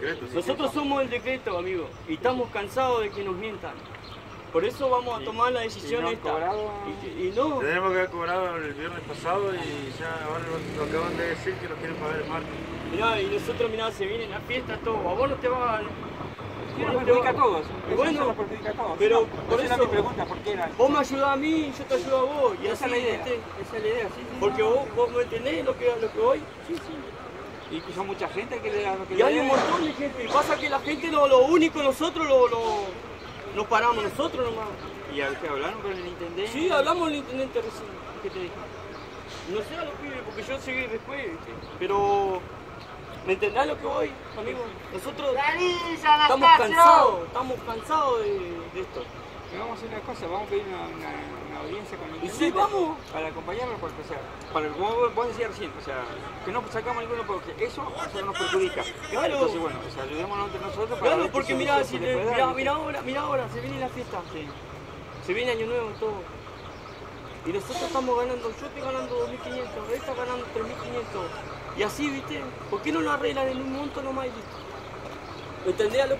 decreto. ¿Sí? Nosotros somos el decreto, amigo, y estamos cansados de que nos mientan. Por eso vamos a tomar la decisión esta. Y no. Tenemos que haber cobrado el viernes pasado y ya ahora lo acaban de decir que lo quieren pagar el martes. Mirá, y nosotros, mirá, se viene la fiesta, todo. A vos no te va. Sí, nos perjudica a todos. Bueno, nos perjudica a todos. pero no, por esa eso. es mi pregunta, ¿por qué era? Vos me ayudás a mí, yo te ayudo a vos. Y Esa así, es la idea. ¿viste? Esa es la idea, sí. Porque vos me entendés lo que voy. Sí, sí. Y que son mucha gente que le da lo que Y hay un montón de gente. Pasa que la gente lo único, nosotros nos paramos nosotros nomás. ¿Y a usted hablaron con el intendente? Sí, hablamos con el intendente recién. ¿Qué te dijo? No sé a los pibes, porque yo seguí después, ¿viste? Pero, ¿me entendés lo que voy, amigo? Nosotros estamos cansados de esto. Pero vamos a hacer una cosa, vamos a pedir una audiencia con el ¿Y intendente. sí, vamos? Para acompañarlo, porque, o sea, vos decías recién, o sea, que no sacamos ninguno porque eso nos perjudica. Claro. Entonces, bueno, o sea, ayudémonos entre nosotros para Claro, ver porque qué mirá, solución se le puede dar, mirá ahora, se viene la fiesta. Sí. Se viene Año Nuevo y todo. Y nosotros estamos ganando, yo estoy ganando 2.500, él está ganando 3.500. Y así, ¿viste? ¿Por qué no lo arreglan en un monto nomás y listo? ¿Me entendés a lo